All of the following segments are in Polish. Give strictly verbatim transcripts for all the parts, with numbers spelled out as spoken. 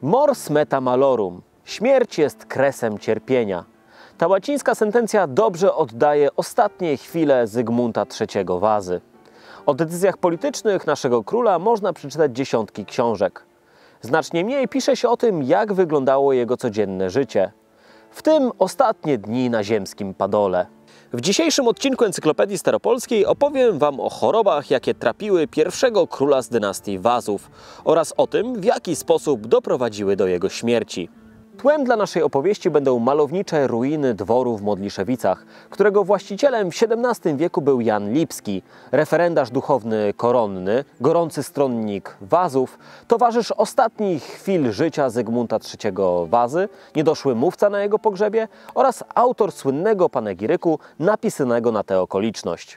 Mors meta malorum. Śmierć jest kresem cierpienia. Ta łacińska sentencja dobrze oddaje ostatnie chwile Zygmunta trzeciego Wazy. O decyzjach politycznych naszego króla można przeczytać dziesiątki książek. Znacznie mniej pisze się o tym, jak wyglądało jego codzienne życie. W tym ostatnie dni na ziemskim padole. W dzisiejszym odcinku Encyklopedii Staropolskiej opowiem Wam o chorobach, jakie trapiły pierwszego króla z dynastii Wazów oraz o tym, w jaki sposób doprowadziły do jego śmierci. Tłem dla naszej opowieści będą malownicze ruiny dworu w Modliszewicach, którego właścicielem w siedemnastym wieku był Jan Lipski, referendarz duchowny koronny, gorący stronnik Wazów, towarzysz ostatnich chwil życia Zygmunta trzeciego Wazy, niedoszły mówca na jego pogrzebie oraz autor słynnego panegiryku napisanego na tę okoliczność.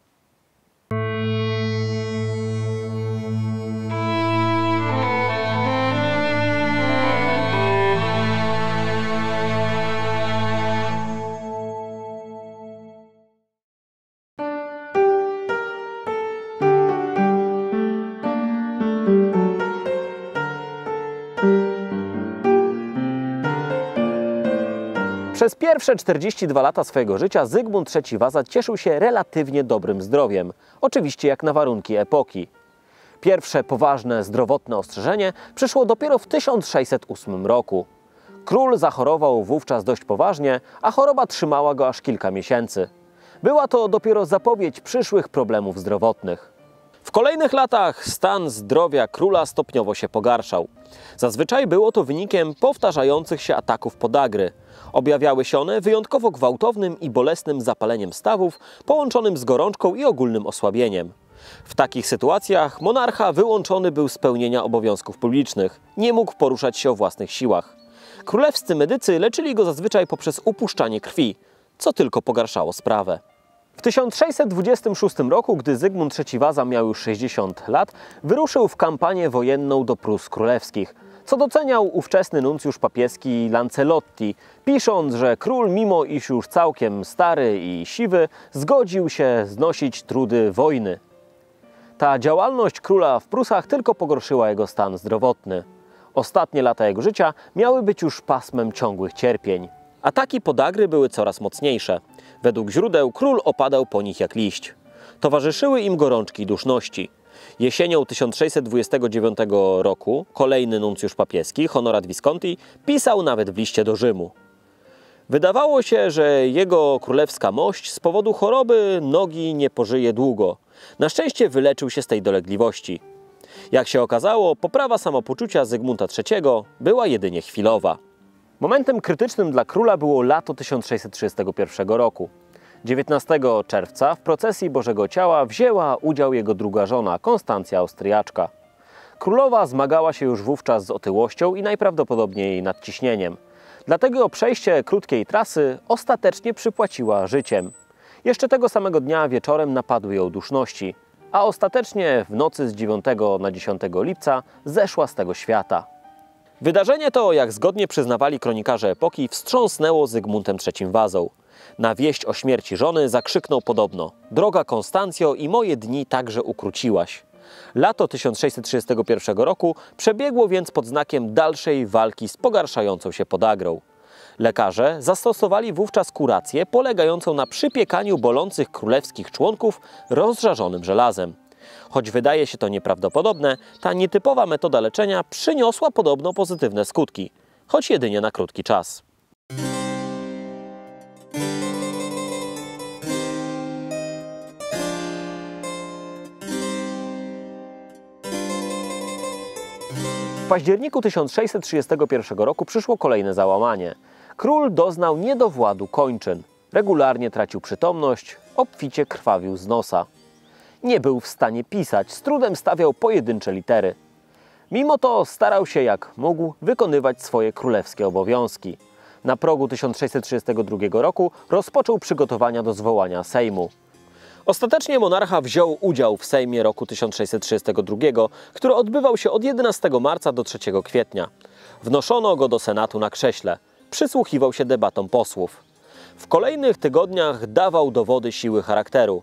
Przez pierwsze czterdzieści dwa lata swojego życia Zygmunt trzeci Waza cieszył się relatywnie dobrym zdrowiem, oczywiście jak na warunki epoki. Pierwsze poważne zdrowotne ostrzeżenie przyszło dopiero w tysiąc sześćset ósmym roku. Król zachorował wówczas dość poważnie, a choroba trzymała go aż kilka miesięcy. Była to dopiero zapowiedź przyszłych problemów zdrowotnych. W kolejnych latach stan zdrowia króla stopniowo się pogarszał. Zazwyczaj było to wynikiem powtarzających się ataków podagry. Objawiały się one wyjątkowo gwałtownym i bolesnym zapaleniem stawów, połączonym z gorączką i ogólnym osłabieniem. W takich sytuacjach monarcha wyłączony był z pełnienia obowiązków publicznych, nie mógł poruszać się o własnych siłach. Królewscy medycy leczyli go zazwyczaj poprzez upuszczanie krwi, co tylko pogarszało sprawę. W tysiąc sześćset dwudziestym szóstym roku, gdy Zygmunt trzeci Waza miał już sześćdziesiąt lat, wyruszył w kampanię wojenną do Prus Królewskich, co doceniał ówczesny nuncjusz papieski Lancelotti, pisząc, że król, mimo iż już całkiem stary i siwy, zgodził się znosić trudy wojny. Ta działalność króla w Prusach tylko pogorszyła jego stan zdrowotny. Ostatnie lata jego życia miały być już pasmem ciągłych cierpień. Ataki podagry były coraz mocniejsze. Według źródeł król opadał po nich jak liść. Towarzyszyły im gorączki i duszności. Jesienią tysiąc sześćset dwudziestego dziewiątego roku kolejny nuncjusz papieski, Honorat Visconti, pisał nawet w liście do Rzymu. Wydawało się, że jego królewska mość z powodu choroby nogi nie pożyje długo. Na szczęście wyleczył się z tej dolegliwości. Jak się okazało, poprawa samopoczucia Zygmunta trzeciego była jedynie chwilowa. Momentem krytycznym dla króla było lato tysiąc sześćset trzydziestego pierwszego roku. dziewiętnastego czerwca w procesji Bożego Ciała wzięła udział jego druga żona, Konstancja Austriaczka. Królowa zmagała się już wówczas z otyłością i najprawdopodobniej nadciśnieniem. Dlatego przejście krótkiej trasy ostatecznie przypłaciła życiem. Jeszcze tego samego dnia wieczorem napadły ją duszności, a ostatecznie w nocy z dziewiątego na dziesiątego lipca zeszła z tego świata. Wydarzenie to, jak zgodnie przyznawali kronikarze epoki, wstrząsnęło Zygmuntem trzecim Wazą. Na wieść o śmierci żony zakrzyknął podobno: „Droga Konstancjo, i moje dni także ukróciłaś”. Lato tysiąc sześćset trzydziestego pierwszego roku przebiegło więc pod znakiem dalszej walki z pogarszającą się podagrą. Lekarze zastosowali wówczas kurację polegającą na przypiekaniu bolących królewskich członków rozżarzonym żelazem. Choć wydaje się to nieprawdopodobne, ta nietypowa metoda leczenia przyniosła podobno pozytywne skutki, choć jedynie na krótki czas. W październiku tysiąc sześćset trzydziestego pierwszego roku przyszło kolejne załamanie. Król doznał niedowładu kończyn. Regularnie tracił przytomność, obficie krwawił z nosa. Nie był w stanie pisać, z trudem stawiał pojedyncze litery. Mimo to starał się jak mógł wykonywać swoje królewskie obowiązki. Na progu tysiąc sześćset trzydziestego drugiego roku rozpoczął przygotowania do zwołania Sejmu. Ostatecznie monarcha wziął udział w Sejmie roku tysiąc sześćset trzydziestego drugiego, który odbywał się od jedenastego marca do trzeciego kwietnia. Wnoszono go do Senatu na krześle. Przysłuchiwał się debatom posłów. W kolejnych tygodniach dawał dowody siły charakteru.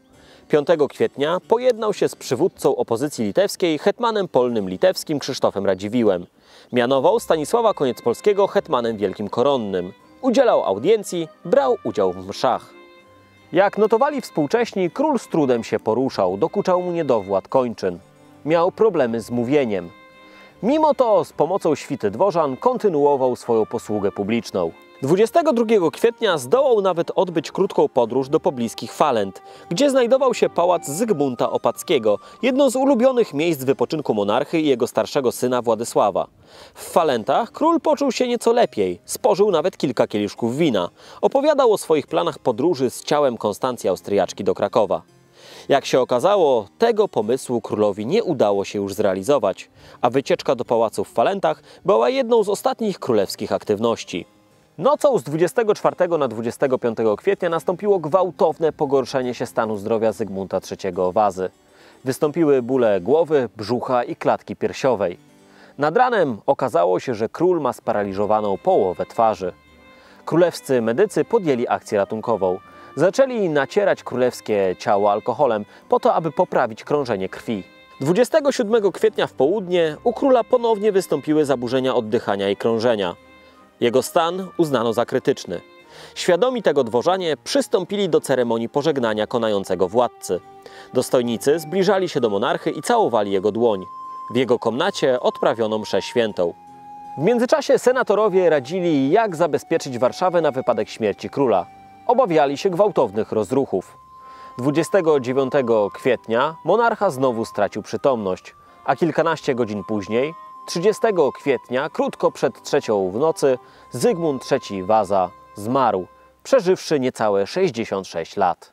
piątego kwietnia pojednał się z przywódcą opozycji litewskiej, hetmanem polnym litewskim Krzysztofem Radziwiłłem. Mianował Stanisława Koniecpolskiego hetmanem wielkim koronnym. Udzielał audiencji, brał udział w mszach. Jak notowali współcześni, król z trudem się poruszał, dokuczał mu niedowład kończyn. Miał problemy z mówieniem. Mimo to z pomocą świty dworzan kontynuował swoją posługę publiczną. dwudziestego drugiego kwietnia zdołał nawet odbyć krótką podróż do pobliskich Falent, gdzie znajdował się pałac Zygmunta Opackiego, jedno z ulubionych miejsc wypoczynku monarchy i jego starszego syna Władysława. W Falentach król poczuł się nieco lepiej, spożył nawet kilka kieliszków wina. Opowiadał o swoich planach podróży z ciałem Konstancji Austriaczki do Krakowa. Jak się okazało, tego pomysłu królowi nie udało się już zrealizować, a wycieczka do pałacu w Falentach była jedną z ostatnich królewskich aktywności. Nocą z dwudziestego czwartego na dwudziestego piątego kwietnia nastąpiło gwałtowne pogorszenie się stanu zdrowia Zygmunta trzeciego Wazy. Wystąpiły bóle głowy, brzucha i klatki piersiowej. Nad ranem okazało się, że król ma sparaliżowaną połowę twarzy. Królewscy medycy podjęli akcję ratunkową. Zaczęli nacierać królewskie ciało alkoholem po to, aby poprawić krążenie krwi. dwudziestego siódmego kwietnia w południe u króla ponownie wystąpiły zaburzenia oddychania i krążenia. Jego stan uznano za krytyczny. Świadomi tego dworzanie przystąpili do ceremonii pożegnania konającego władcy. Dostojnicy zbliżali się do monarchy i całowali jego dłoń. W jego komnacie odprawiono mszę świętą. W międzyczasie senatorowie radzili, jak zabezpieczyć Warszawę na wypadek śmierci króla. Obawiali się gwałtownych rozruchów. dwudziestego dziewiątego kwietnia monarcha znowu stracił przytomność, a kilkanaście godzin później, trzydziestego kwietnia, krótko przed trzecią w nocy, Zygmunt trzeci Waza zmarł, przeżywszy niecałe sześćdziesiąt sześć lat.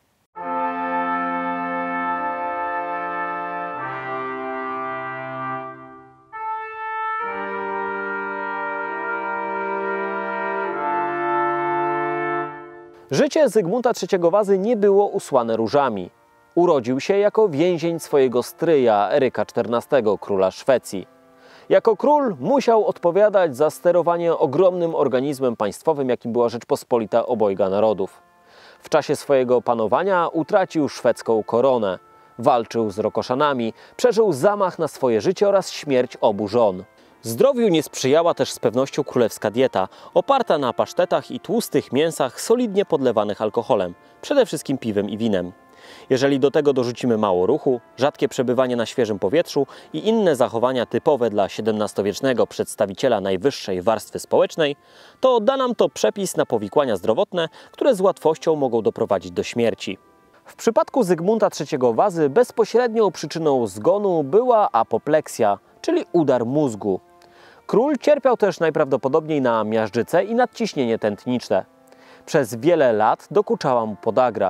Życie Zygmunta trzeciego Wazy nie było usłane różami. Urodził się jako więzień swojego stryja Eryka czternastego, króla Szwecji. Jako król musiał odpowiadać za sterowanie ogromnym organizmem państwowym, jakim była Rzeczpospolita obojga narodów. W czasie swojego panowania utracił szwedzką koronę, walczył z Rokoszanami, przeżył zamach na swoje życie oraz śmierć obu żon. Zdrowiu nie sprzyjała też z pewnością królewska dieta, oparta na pasztetach i tłustych mięsach solidnie podlewanych alkoholem, przede wszystkim piwem i winem. Jeżeli do tego dorzucimy mało ruchu, rzadkie przebywanie na świeżym powietrzu i inne zachowania typowe dla siedemnastowiecznego przedstawiciela najwyższej warstwy społecznej, to da nam to przepis na powikłania zdrowotne, które z łatwością mogą doprowadzić do śmierci. W przypadku Zygmunta trzeciego Wazy bezpośrednią przyczyną zgonu była apopleksja, czyli udar mózgu. Król cierpiał też najprawdopodobniej na miażdżycę i nadciśnienie tętniczne. Przez wiele lat dokuczała mu podagra.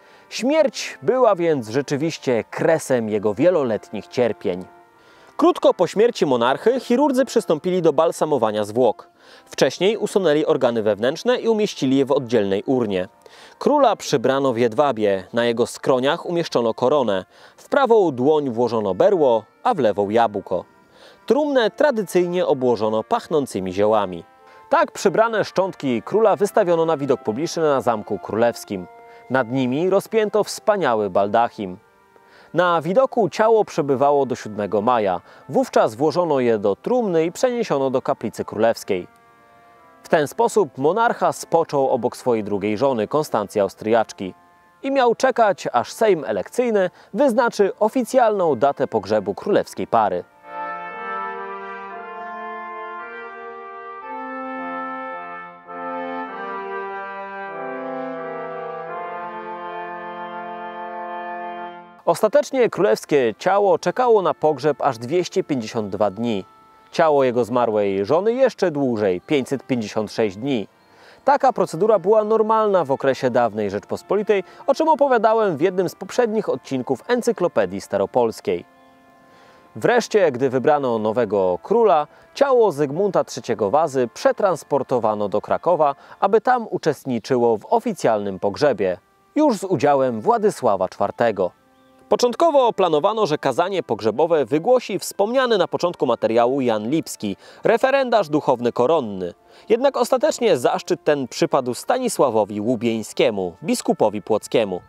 Śmierć była więc rzeczywiście kresem jego wieloletnich cierpień. Krótko po śmierci monarchy chirurdzy przystąpili do balsamowania zwłok. Wcześniej usunęli organy wewnętrzne i umieścili je w oddzielnej urnie. Króla przybrano w jedwabie, na jego skroniach umieszczono koronę, w prawą dłoń włożono berło, a w lewą jabłko. Trumnę tradycyjnie obłożono pachnącymi ziołami. Tak przybrane szczątki króla wystawiono na widok publiczny na Zamku Królewskim. Nad nimi rozpięto wspaniały baldachim. Na widoku ciało przebywało do siódmego maja. Wówczas włożono je do trumny i przeniesiono do kaplicy królewskiej. W ten sposób monarcha spoczął obok swojej drugiej żony, Konstancji Austriaczki, i miał czekać, aż Sejm elekcyjny wyznaczy oficjalną datę pogrzebu królewskiej pary. Ostatecznie królewskie ciało czekało na pogrzeb aż dwieście pięćdziesiąt dwa dni. Ciało jego zmarłej żony jeszcze dłużej, pięćset pięćdziesiąt sześć dni. Taka procedura była normalna w okresie dawnej Rzeczpospolitej, o czym opowiadałem w jednym z poprzednich odcinków Encyklopedii Staropolskiej. Wreszcie, gdy wybrano nowego króla, ciało Zygmunta trzeciego Wazy przetransportowano do Krakowa, aby tam uczestniczyło w oficjalnym pogrzebie, już z udziałem Władysława czwartego. Początkowo planowano, że kazanie pogrzebowe wygłosi wspomniany na początku materiału Jan Lipski, referendarz duchowny koronny. Jednak ostatecznie zaszczyt ten przypadł Stanisławowi Łubieńskiemu, biskupowi płockiemu.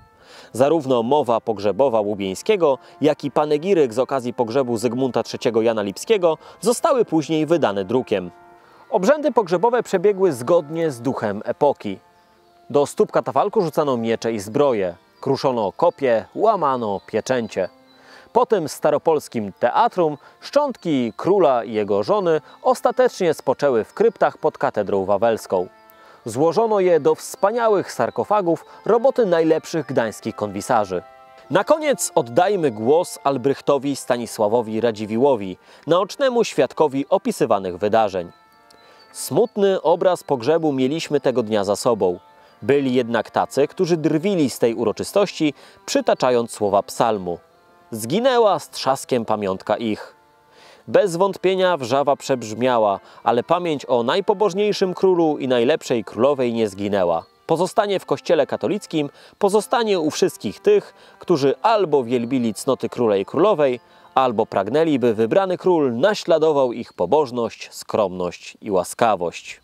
Zarówno mowa pogrzebowa Łubieńskiego, jak i panegiryk z okazji pogrzebu Zygmunta trzeciego Jana Lipskiego zostały później wydane drukiem. Obrzędy pogrzebowe przebiegły zgodnie z duchem epoki. Do stóp katafalku rzucano miecze i zbroje, kruszono kopie, łamano pieczęcie. Po tym staropolskim teatrum szczątki króla i jego żony ostatecznie spoczęły w kryptach pod katedrą wawelską. Złożono je do wspaniałych sarkofagów roboty najlepszych gdańskich konwisarzy. Na koniec oddajmy głos Albrychtowi Stanisławowi Radziwiłłowi, naocznemu świadkowi opisywanych wydarzeń. Smutny obraz pogrzebu mieliśmy tego dnia za sobą. Byli jednak tacy, którzy drwili z tej uroczystości, przytaczając słowa psalmu. Zginęła z trzaskiem pamiątka ich. Bez wątpienia wrzawa przebrzmiała, ale pamięć o najpobożniejszym królu i najlepszej królowej nie zginęła. Pozostanie w kościele katolickim, pozostanie u wszystkich tych, którzy albo wielbili cnoty króla i królowej, albo pragnęli, by wybrany król naśladował ich pobożność, skromność i łaskawość.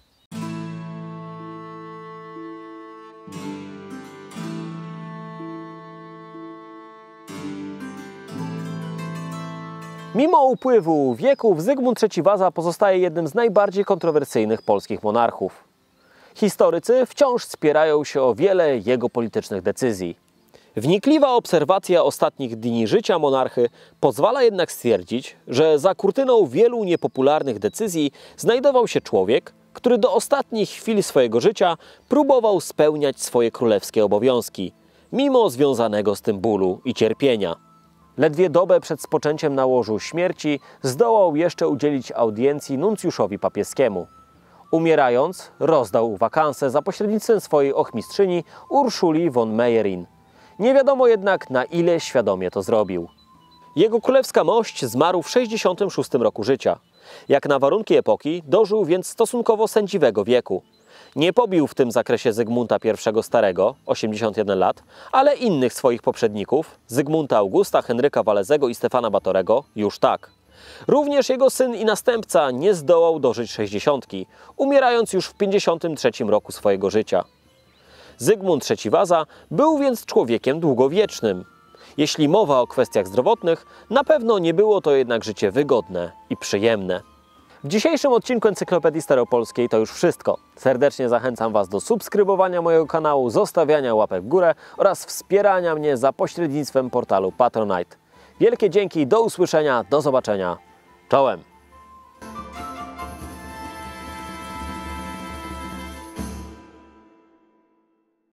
Mimo upływu wieków Zygmunt trzeci Waza pozostaje jednym z najbardziej kontrowersyjnych polskich monarchów. Historycy wciąż spierają się o wiele jego politycznych decyzji. Wnikliwa obserwacja ostatnich dni życia monarchy pozwala jednak stwierdzić, że za kurtyną wielu niepopularnych decyzji znajdował się człowiek, który do ostatnich chwil swojego życia próbował spełniać swoje królewskie obowiązki, mimo związanego z tym bólu i cierpienia. Ledwie dobę przed spoczęciem na łożu śmierci zdołał jeszcze udzielić audiencji nuncjuszowi papieskiemu. Umierając, rozdał wakansę za pośrednictwem swojej ochmistrzyni Urszuli von Meyerin. Nie wiadomo jednak, na ile świadomie to zrobił. Jego królewska mość zmarł w sześćdziesiątym szóstym roku życia. Jak na warunki epoki, dożył więc stosunkowo sędziwego wieku. Nie pobił w tym zakresie Zygmunta pierwszego Starego, osiemdziesiąt jeden lat, ale innych swoich poprzedników, Zygmunta Augusta, Henryka Walezego i Stefana Batorego, już tak. Również jego syn i następca nie zdołał dożyć sześćdziesiątki, umierając już w pięćdziesiątym trzecim roku swojego życia. Zygmunt trzeci Waza był więc człowiekiem długowiecznym. Jeśli mowa o kwestiach zdrowotnych, na pewno nie było to jednak życie wygodne i przyjemne. W dzisiejszym odcinku Encyklopedii Staropolskiej to już wszystko. Serdecznie zachęcam Was do subskrybowania mojego kanału, zostawiania łapek w górę oraz wspierania mnie za pośrednictwem portalu Patronite. Wielkie dzięki, do usłyszenia, do zobaczenia. Czołem!